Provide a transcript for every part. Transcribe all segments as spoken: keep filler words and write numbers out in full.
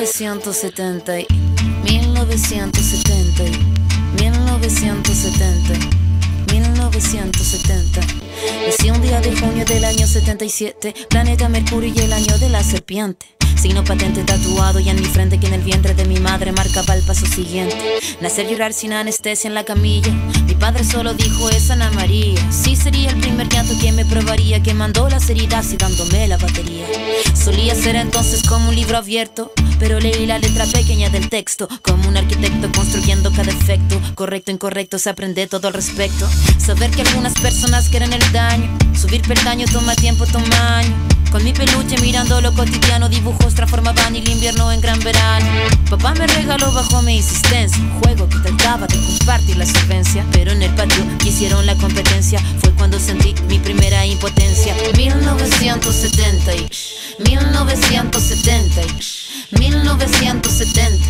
novecientos setenta, mil novecientos setenta, mil novecientos setenta, mil novecientos setenta. Nací un día de junio del año setenta y siete, planeta Mercury y el año de la serpiente. Signo patente tatuado y en mi frente que en el vientre de mi madre marcaba el paso siguiente. Nacer, llorar sin anestesia en la camilla. Mi padre solo dijo es Ana María. Sí, sería el primer llanto que me probaría, que mandó las heridas y dándome la batería. Solía ser entonces como un libro abierto, pero leí la letra pequeña del texto, como un arquitecto construyendo cada efecto. Correcto, incorrecto, se aprende todo al respecto. Saber que algunas personas quieren el daño, subir peldaño toma tiempo, toma año. Con mi peluche mirando lo cotidiano, dibujos transformaban el invierno en gran verano. Papá me regaló bajo mi insistencia un juego que trataba de compartir la solvencia, pero en el patio hicieron la competencia. Fue cuando sentí mi primera impotencia. mil novecientos setenta y mil novecientos setenta y mil novecientos setenta,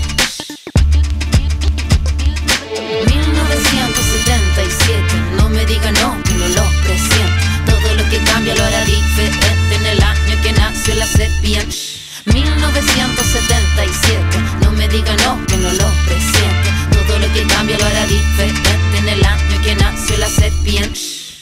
mil novecientos setenta y siete. No me diga no, que no lo presiento. Todo lo que cambia lo hará diferente en el año que nació la serpiente. mil novecientos setenta y siete. No me diga no, que no lo presiente. Todo lo que cambia lo hará diferente en el año que nació la serpiente.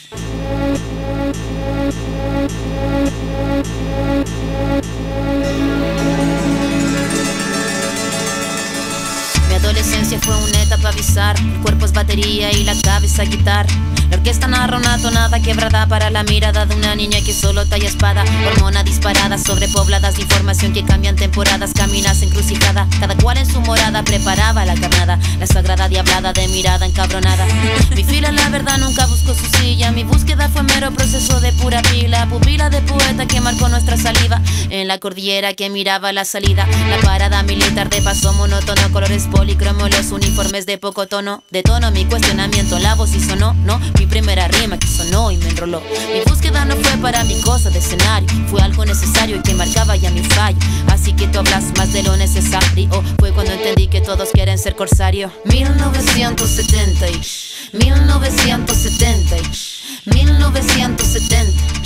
Mi adolescencia fue una etapa bizarra. El cuerpo es batería y la cabeza guitarra. La orquesta narra una tonada quebrada para la mirada de una niña que solo talla espada. Hormona disparada, sobrepobladas de información que cambian temporadas. Caminas encrucijada, cada cual en su morada preparaba la carnada. La sagrada diablada de mirada encabronada. Mi fila la verdad nunca buscó su silla. Mi búsqueda fue mero proceso de pura pila. Pupila de poeta que marcó nuestra saliva en la cordillera que miraba la salida. La parada militar de paso monótono, colores policromos, los uniformes de poco tono. De tono mi cuestionamiento, la voz y sonó, no. Mi primera rima que sonó y me enroló. Mi búsqueda no fue para mi cosa de escenario, fue algo necesario y que marcaba ya mi fallo. Así que tú hablas más de lo necesario. Fue cuando entendí que todos quieren ser corsario. mil novecientos setenta y mil novecientos setenta y mil novecientos setenta.